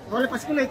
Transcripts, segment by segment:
Boleh pas kulit.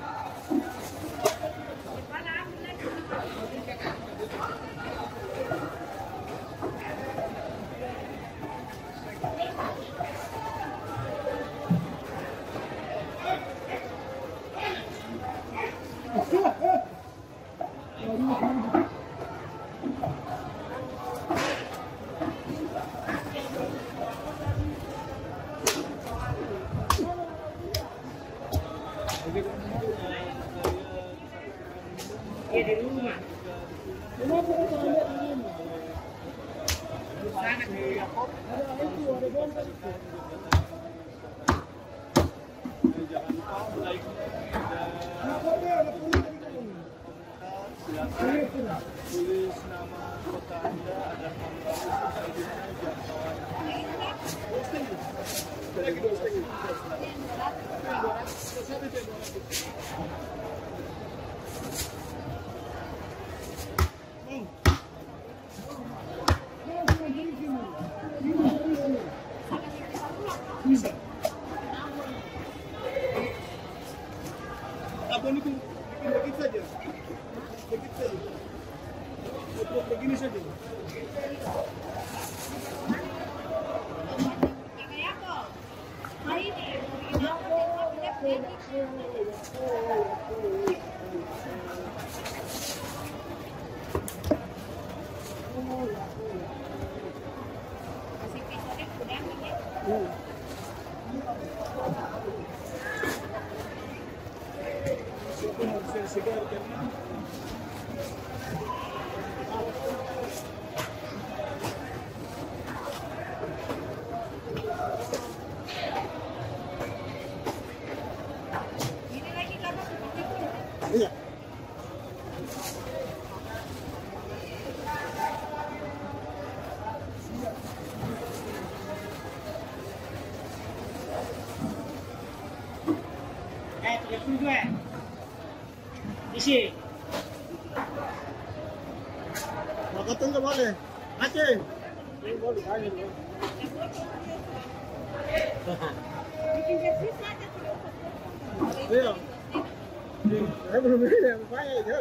Ya di rumah. Kenapa kau tak lihat di rumah? Sana ke Yakop. Ada itu, ada bongkar itu. Jangan lupa like Kenapa dia ada puri di dalam? silakan tulis nama kota Anda agar kami tahu selanjutnya jangkauan. Abang itu bikin begitu saja. Begitu saja. Buat begini saja. Segar karena iya. Pakai 32. Isi. Wabarokatuh nggak boleh. Aceh. Boleh kali. Iya. Saya belum beli yang saya ya.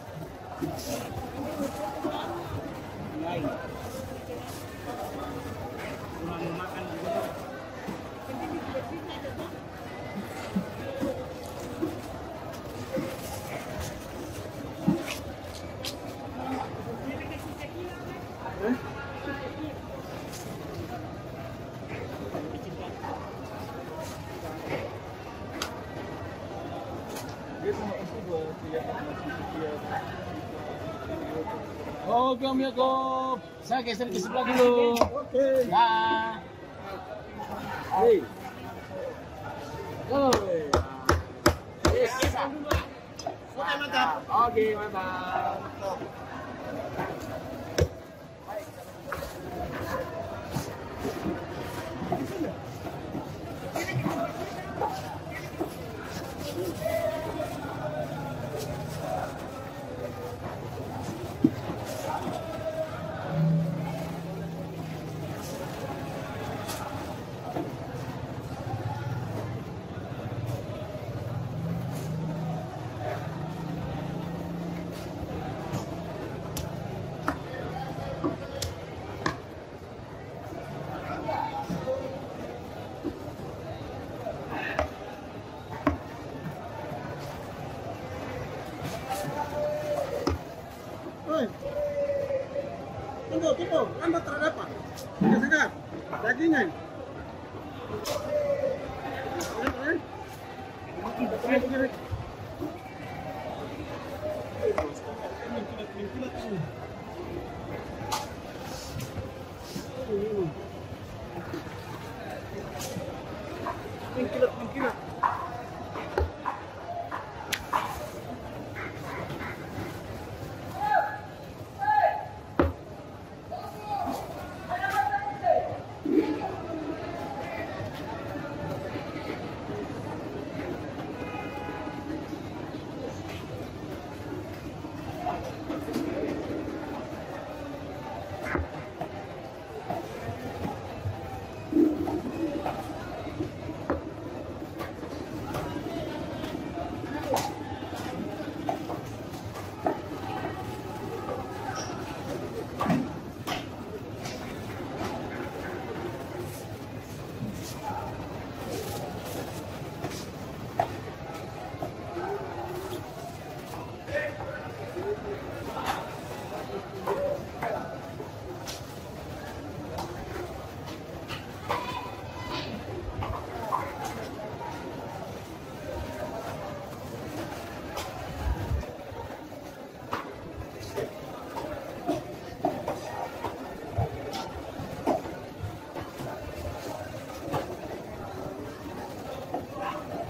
Lain. Cuma mau makan juga. Oke Om Yakop, saya geser ke sebelah dulu. Oke. Nah, hei, Oke, mantap. Oke, mantap. Tunggu, Anda terhadap apa? Segar, dagingnya. Mengkilat.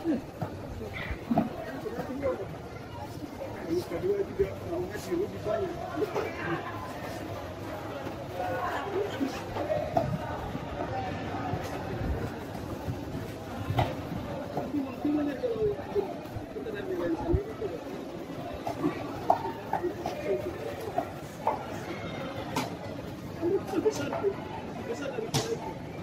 Yang kedua juga mau ngaji lebih banyak. Tapi maksudnya kalau kita nanti yang sendiri itu besar dari itu.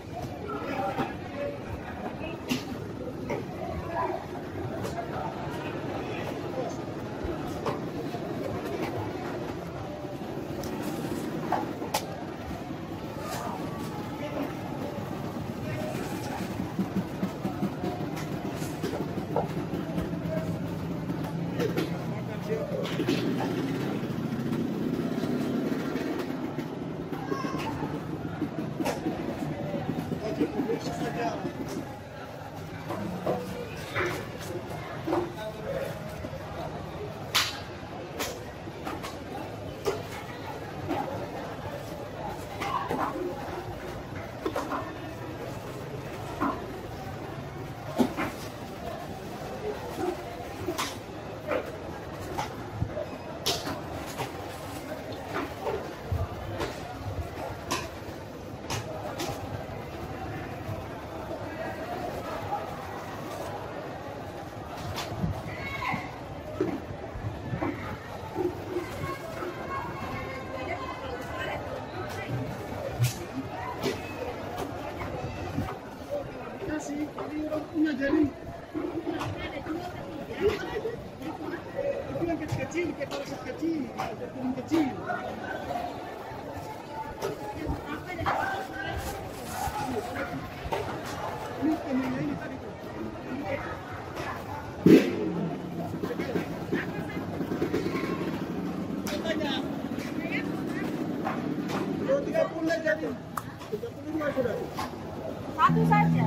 Satu saja.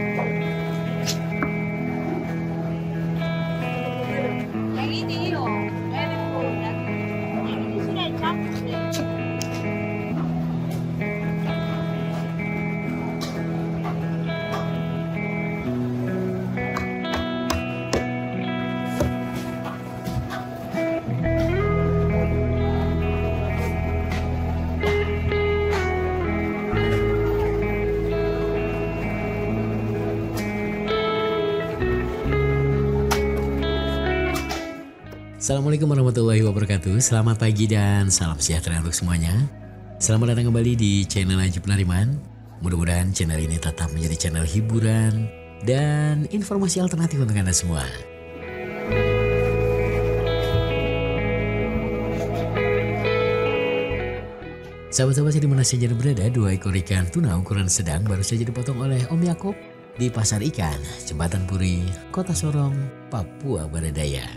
Yang ini loh, ini sudah cantik. Assalamualaikum warahmatullahi wabarakatuh. Selamat pagi dan salam sejahtera untuk semuanya. Selamat datang kembali di channel Ajib Nariman. Mudah-mudahan channel ini tetap menjadi channel hiburan dan informasi alternatif untuk Anda semua. Sahabat-sahabat di mana saja berada, 2 ekor ikan tuna ukuran sedang baru saja dipotong oleh Om Yakop di pasar ikan Jembatan Puri, Kota Sorong, Papua Barat Daya.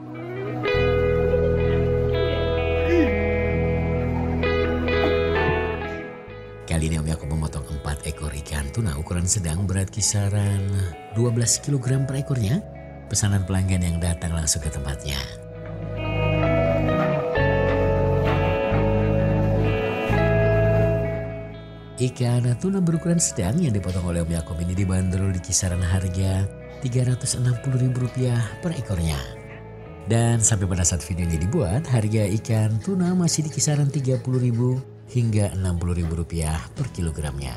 Kali ini Om Yakop memotong 4 ekor ikan tuna ukuran sedang berat kisaran 12 kg per ekornya. Pesanan pelanggan yang datang langsung ke tempatnya. Ikan tuna berukuran sedang yang dipotong oleh Om Yakop ini dibanderol di kisaran harga Rp360.000 per ekornya. Dan sampai pada saat video ini dibuat, harga ikan tuna masih di kisaran Rp30.000 hingga Rp60.000 per kilogramnya.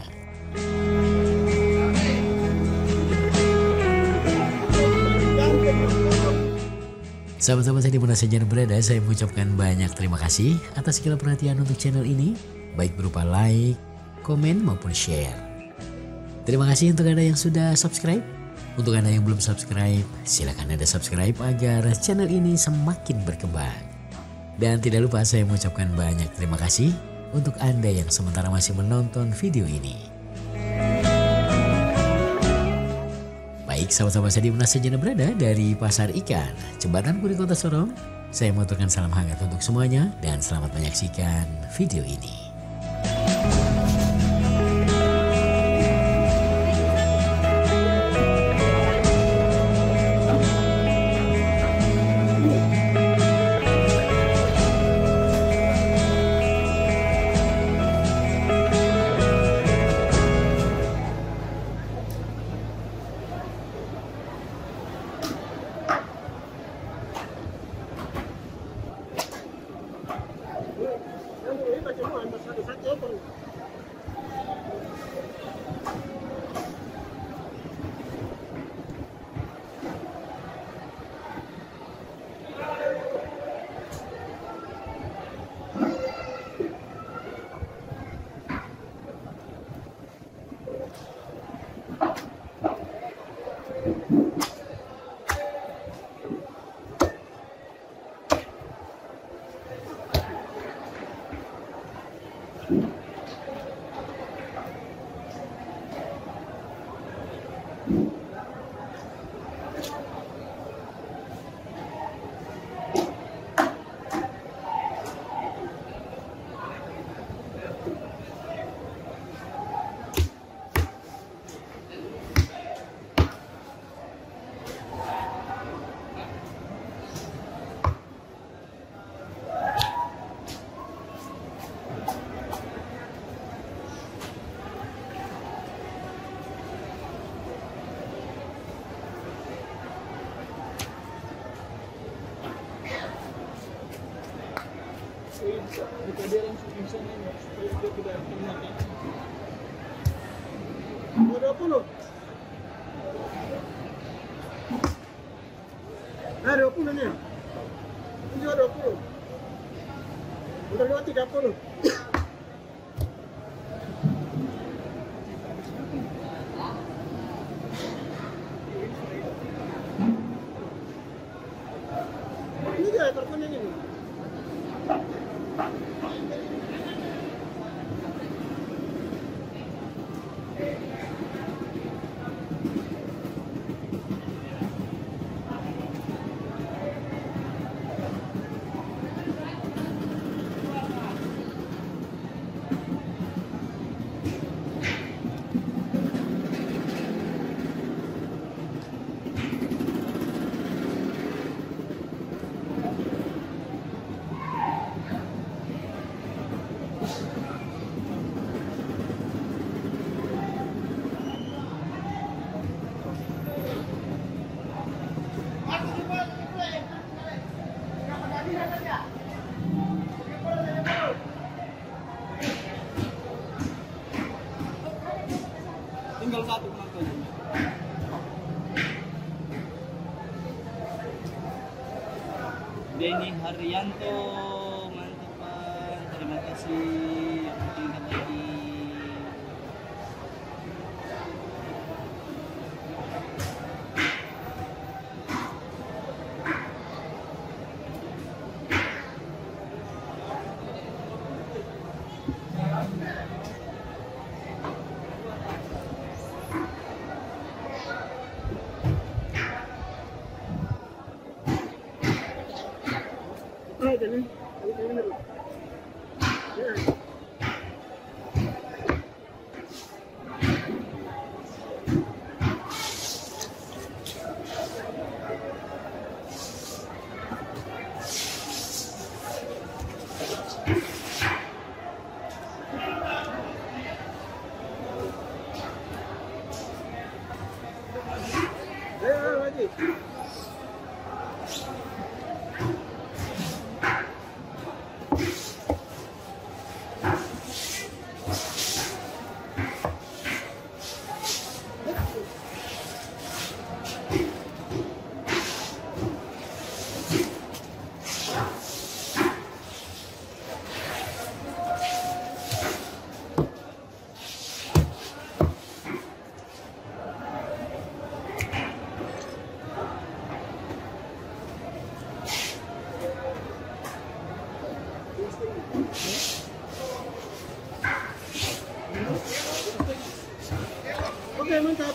Sahabat-sahabat saya di mana saja berada, saya mengucapkan banyak terima kasih atas segala perhatian untuk channel ini, baik berupa like, komen maupun share. Terima kasih untuk Anda yang sudah subscribe. Untuk Anda yang belum subscribe, silakan Anda subscribe agar channel ini semakin berkembang. Dan tidak lupa saya mengucapkan banyak terima kasih untuk Anda yang sementara masih menonton video ini. Baik sahabat-sahabat saya di mana saja berada, dari pasar ikan Jembatan Puri Kota Sorong, saya mengaturkan salam hangat untuk semuanya dan selamat menyaksikan video ini. Jika dia langsung pingsan ini supaya dia tidak termakan. 20. Nah, 20 nih. Ini juga 20. Udah 30. Ini dia ekor kuning ini. Tinggal satu penontonnya. Denny Haryanto, mantap Pak. Terima kasih. Tinggal lagi. Ah, jadi. Ini dulu. Ya. Ayo, lagi. Oke, mantap.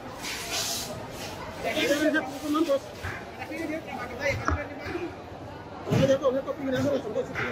Kita lihat ke mampus. Oh, Yakop pindah terus sampai situ.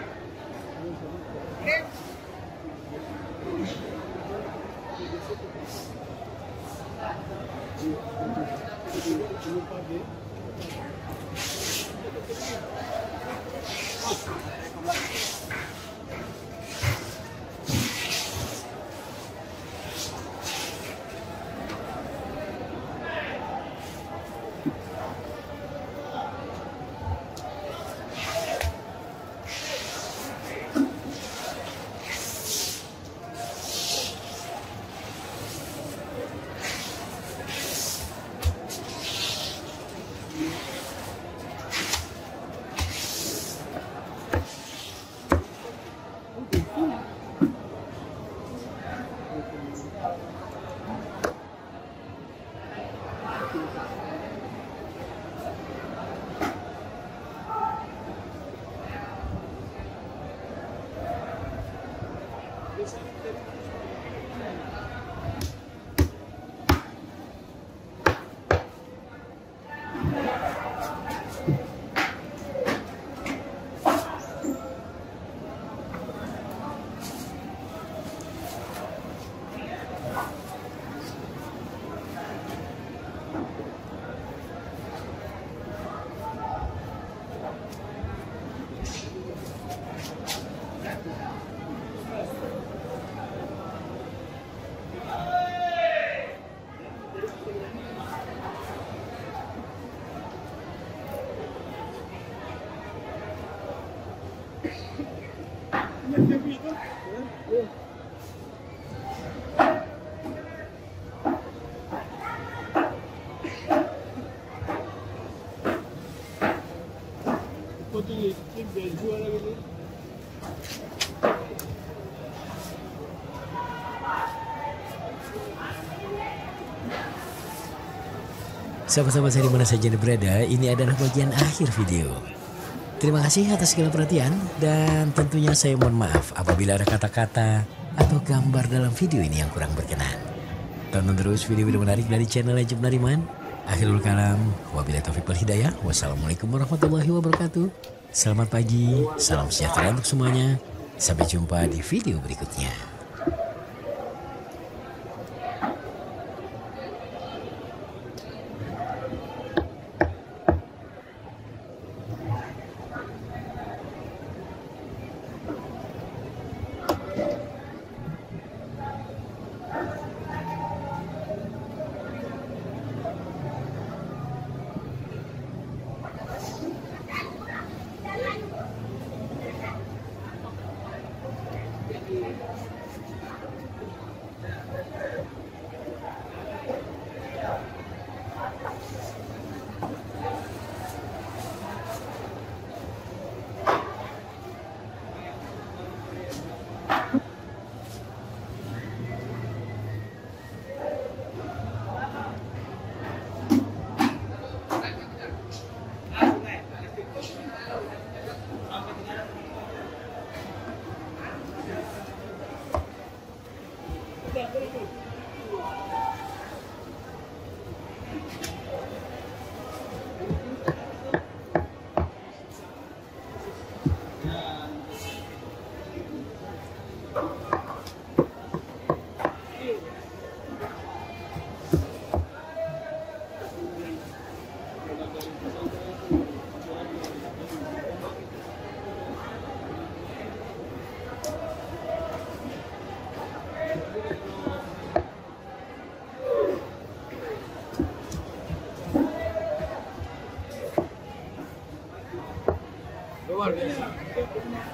Sahabat-sahabat saya dimana saja Anda berada, ini adalah bagian akhir video. Terima kasih atas segala perhatian dan tentunya saya mohon maaf apabila ada kata-kata atau gambar dalam video ini yang kurang berkenan. Tonton terus video-video menarik dari channel Ajib Nariman. Akhirul kalam, wabillahi taufiq wal hidayah. Wassalamualaikum warahmatullahi wabarakatuh. Selamat pagi, salam sejahtera untuk semuanya. Sampai jumpa di video berikutnya.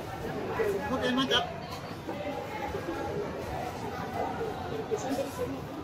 Oke, mantap.